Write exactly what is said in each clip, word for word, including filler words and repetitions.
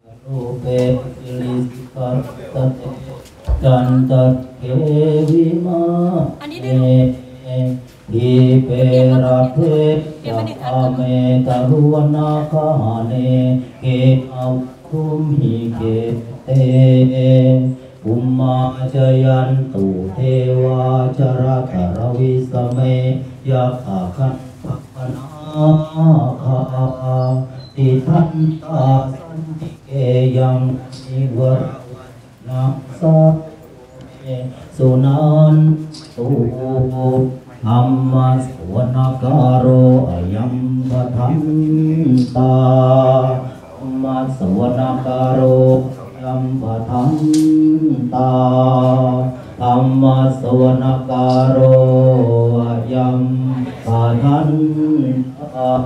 โอเปกิลิสกัตตะเตจันตะเทวิมาเอทีเประเพจักขเมตรุวนาคาเนเกอัคคุมหิเกเตอุมมาจยันตุเทวาจรกรวิสเมยะขาคันภคนาคาติทันตาสันติเกยังนิวรนัสสะสุนันตุธัมมัสวนการโรอยัมปะทันตาธัมมัสวนการโรยัมปะทันตาธัมมัสวนการโรยัมปะทันตา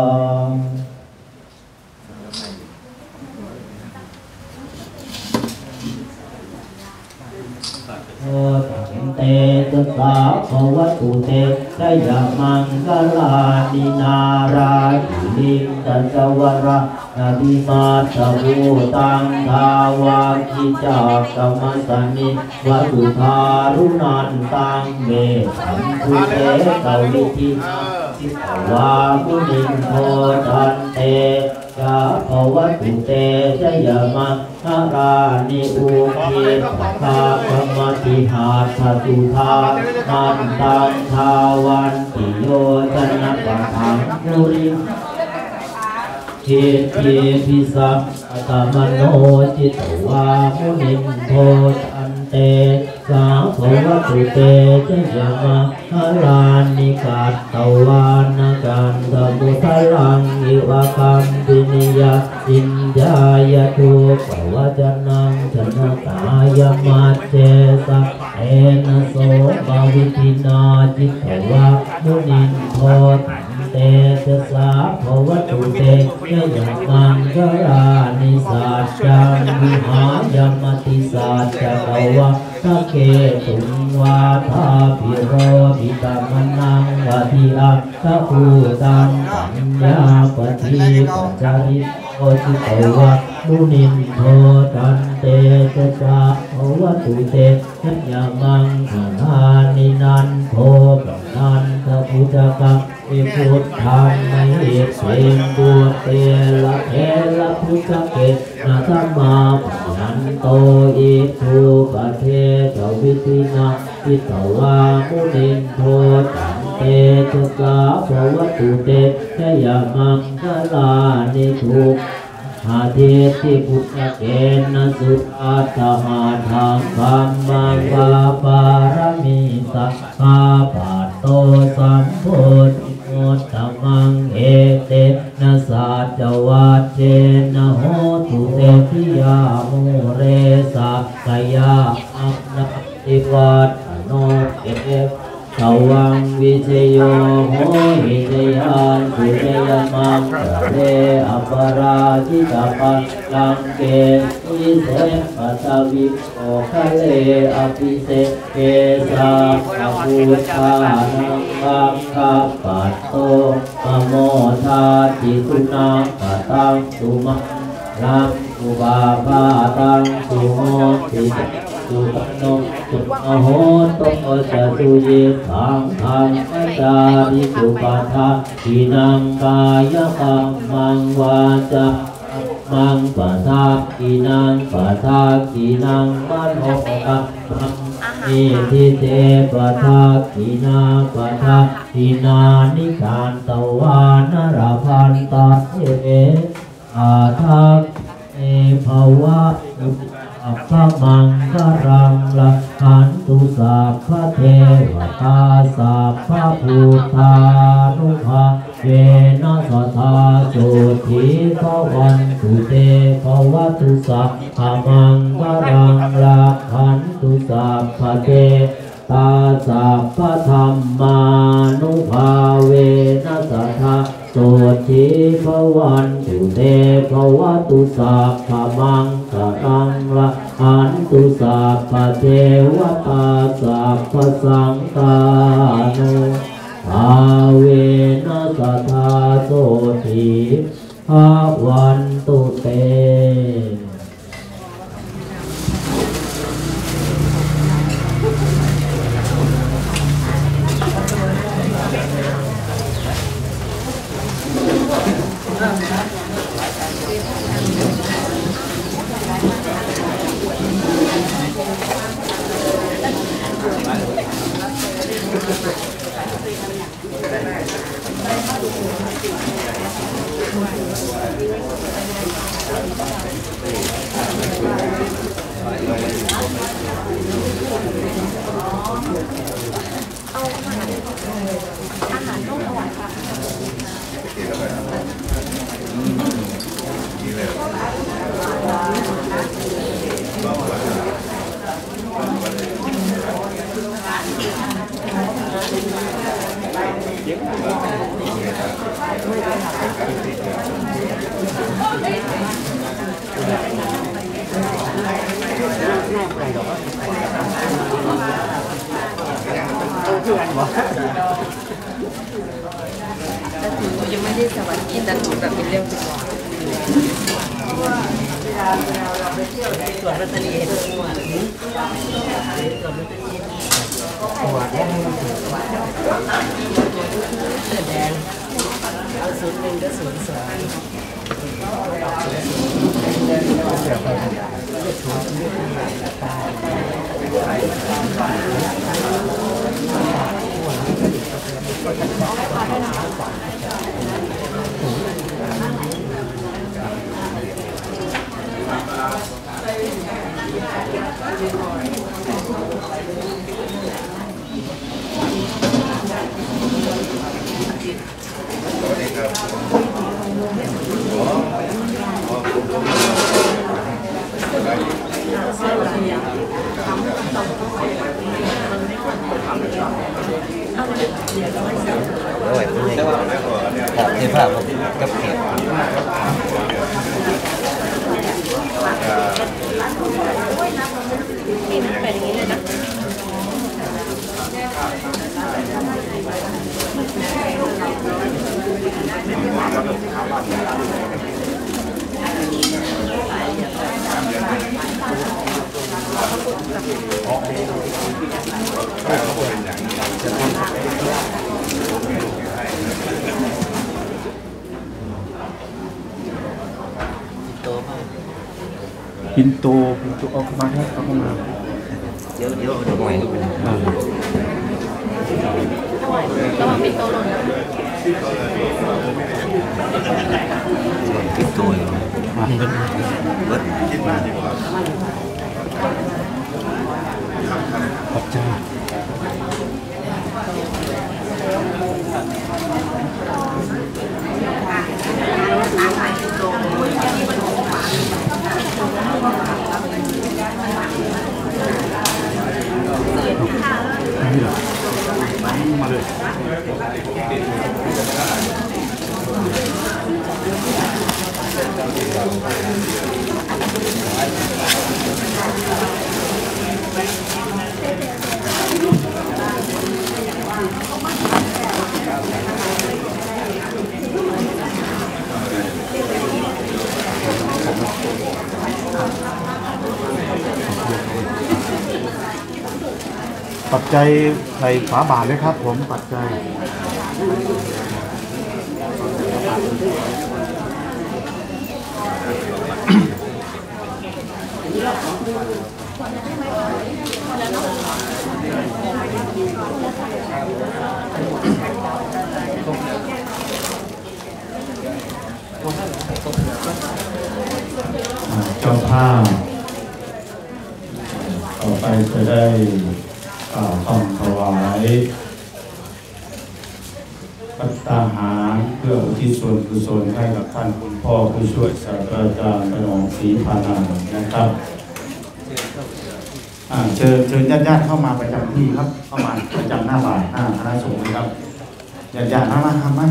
เตตุสาภวตุเตชยมังคลานินาราหิลิงตัจวระนาทิมาตภูตังทาวาคิจักกมัสสนิวัตุธารุนันตังเมสัมภุเตเกวิทิสิตวามุนินโทตันเตยะภวตุเตชยมังคลานิอุคิภาคมติหาทตุธามันตังทาวันติโยชนะปะทังนุริจิตเยพิสัมอัตมโนจิตวามุนินโทตันเตสาภวตุเตชยมังคลานิกัตตวานกันตมุทลังอิวะคัมปินิยาอินญายตุปวัจนังชนะตายมัจเจสะเอนะโสภวิตินาจิตวามุนินโทตันเตจะสาภวตุเตยะมังคลานิสัจจังวิหายมติสัจจะภวะทะเกตุงวาทาภิโรภิตมนังวะทิอัตถภูตังปัญญาปฏิปัจจาริโอจิตวะมุนินโทตันเตจะสาภวตุเตยะมังคลานินันโทปนันทพุทธะอิพุทธังไมเหตุเสงบุตเตละเทละพุทธเกนะธัมมาปัญญันโตอิทุปะเทตวิตินาจิตวามุนินโทตันเตจะสาภวตุเตชยมังคลานิทุกอาเทติพุทธเกนะสุอัตถหาทังธัมมังวาปารมิสัพพะปัตโตสัมโพธิโมตตมังเอเตนะสัจวัจเจนะโหตุเตปิยาโมเรสะกายาอัปนาติวัตโนเอสวังวิเชโยโหหิเตยังสุเตยมังเรอปราชิตาปังลังเกอิเสปัสวิโอคะเลอภิเสเกสาอภูชานังบังคับปัตโตมโมทาจิตุนาปตังสุมังลังอุบาภาตังสุโหติสุปโนสุมโหตโมจะสุเยสังขังปัจจาริสุปัฏฐาทินังกายกัมมังวาจามังปัฏฐาทินังปัฏฐาทินังมโนกัมมังอิทิเตปัฏฐาทินาปัฏฐาทินานิการตวานรพันตะเออาทักเอภวะอัปปมังครังละขันตุสัพพะเทวตาสัพพะพุทธานุภาเวนะสัทธาโสทิภวันตุเตภวตุสัพพะมังครังละขันตุสัพพะเทตาสัพพะธัมมานุภาเวนะสัทธาโสทิภวันตุเตภวตุสัพพะมังครังละขันตุสัพพะเทวตาสัพพะสังฆานุภาเวนะสัทธาโสทิภวันตุเตอาหารต้องถวายค่ะแต่ถือยังไม่ได้สวัสดีแต่ถือแบบเป็นเรื่องจริงส่วนรัตนีเห็นส่วนหัวแดงแดงเอาศูนย์หนึ่งก็ศูนย์สองเทพาพกับเขตนี่มันเป็นอย่างนี้เลยนะปินโตปินโตเอาเข้ามาครับเอาเข้ามาเดี๋ยวเดี๋ยวเดี๋ยวหน่อยระวังปิดโตหล่นนะปิดตัวมันเป็นเบิดคิดมาดีกว่าขอบใจนี่เหรอมาเลยปัจจัยใส่ฝาบาทเลยครับผมปัจจัยเจ้าภาพต่อไปจะได้กล่าวคำถวายภัตตาหารเพื่ออุทิศส่วนกุศลให้กับท่านคุณพ่อผู้ช่วยศาสตราจารย์ขนมศรีพานันท์นะครับเชิญเชิญญาติญาติเข้ามาประจำที่ครับเข้ามาประจำหน้าบ่ายหน้าคณะสงฆ์นะครับญาติญาติมามาทำมั้ย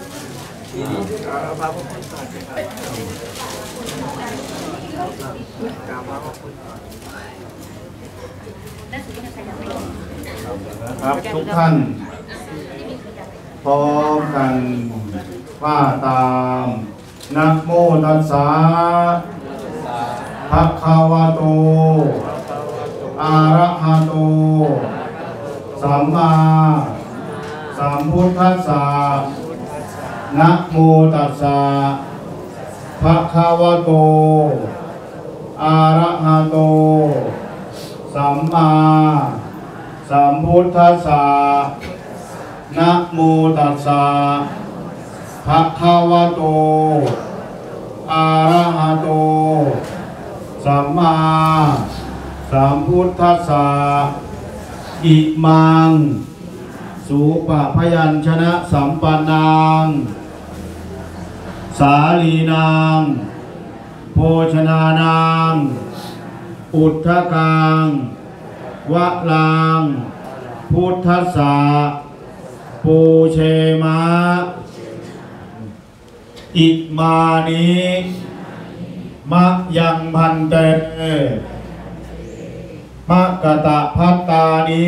ครับทุกท่านพร้อมกันว่าตามนะโมตัสสะภะคะวะโตอะระหะโตสัมมาสัมพุทธัสสะนะโมตัสสะภะคะวะโตอะระหะโตสัมมาสัมพุทธัสสะนะโมตัสสะภะคะวะโตอะระหะโตสัมมาสัมพุทธัสสะอิมังสุปะพยัญชนะสัมปันนังสาลีนางโภชนานังอุทธกังวะลังพุทธัสสะปูเชมะอิมานิมะยังพันเตมะกะตะพัตตานิ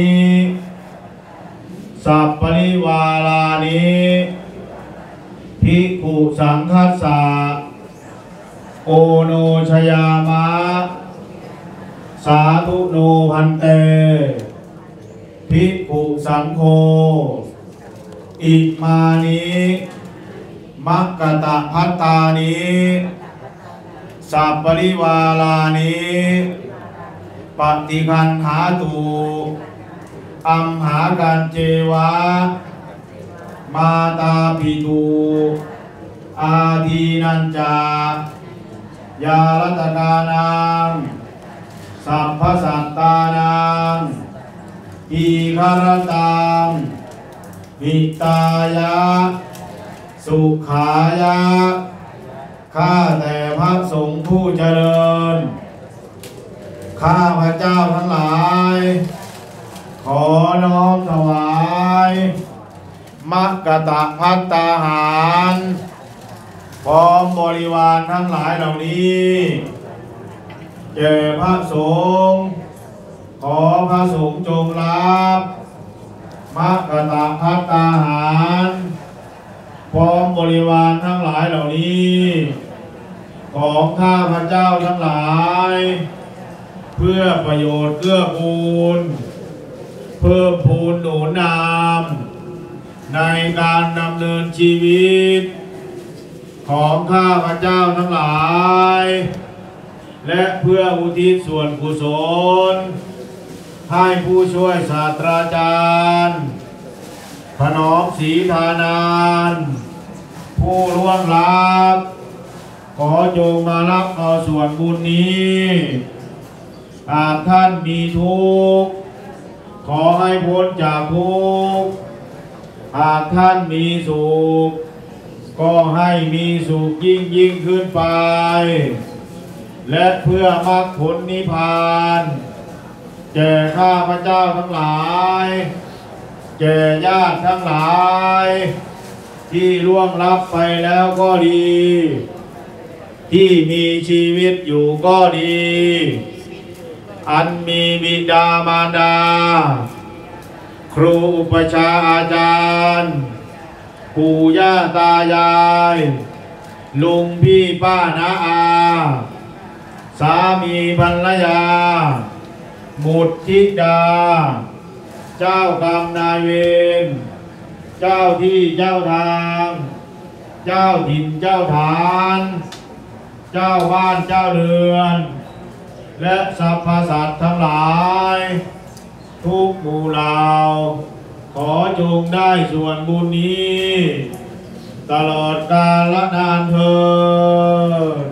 สัพปริวาลานิภิกขุสังคัสสะโอโนชยามะสาธุโนพันเตภิกขุสังโฆอิมานิมัคคตะพัตตานิสัพปริวาลานิปฏิคันหาตุอัมหากันเจวะมาตาปิตุอาทีนันจายาลัตกานังสัพพสัตตานังอีคารตังหิตายะสุขายะข้าแต่พระสงฆ์ผู้เจริญข้าพระเจ้าทั้งหลายขอน้อมถวายมัคคตะภัตตาหารพร้อมบริวารทั้งหลายเหล่านี้แก่พระสงฆ์ขอพระสงฆ์จงรับมัคคตะภัตตาหารพร้อมบริวารทั้งหลายเหล่านี้ของข้าพระเจ้าทั้งหลายเพื่อประโยชน์เกื้อกูลเพิ่มพูนหนุนนำในการดำเนินชีวิตของข้าพระเจ้าทั้งหลายและเพื่ออุทิศส่วนกุศลให้ผู้ช่วยศาสตราจารย์ถนอมศรีธานานผู้ล่วงลับขอจงมารับเอาส่วนบุญนี้หากท่านมีทุกข์ขอให้พ้นจากทุกข์หากท่านมีสุขก็ให้มีสุขยิ่งยิ่งขึ้นไปและเพื่อมรรคผลนิพพานแก่ข้าพระเจ้าทั้งหลายแก่ญาติทั้งหลายที่ล่วงลับไปแล้วก็ดีที่มีชีวิตอยู่ก็ดีอันมีบิดามารดาครูอุปชาอาจารย์ปู่ย่าตายายลุงพี่ป้าน้าอาสามีภรรยาบุตรธิดาเจ้ากรรมนายเวรเจ้าที่เจ้าทางเจ้าถิ่นเจ้าฐานเจ้าบ้านเจ้าเรือนและสรรพสัตว์ทั้งหลายทุกหมู่เหล่าขอจงได้ส่วนบุญนี้ตลอดกาลนานเทอญ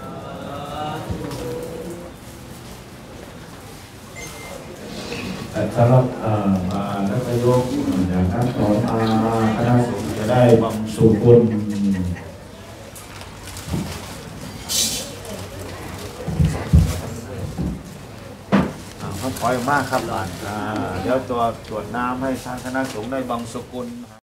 สำหรับมาแล้วก็ยกอย่างนั้นต่อมาคณะสงฆ์จะได้บำสุกุลขอบคุณมากครับเดี๋ยวตัวตรวจน้ำให้ทางคณะสงฆ์ได้บังสกุล